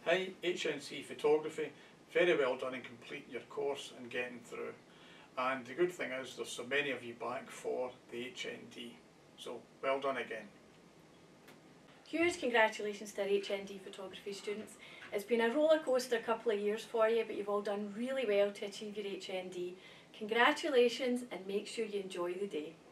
Hi, HNC Photography. Very well done in completing your course and getting through. And the good thing is there's so many of you back for the HND. So well done again. Huge congratulations to our HND photography students. It's been a roller coaster couple of years for you, but you've all done really well to achieve your HND. Congratulations, and make sure you enjoy the day.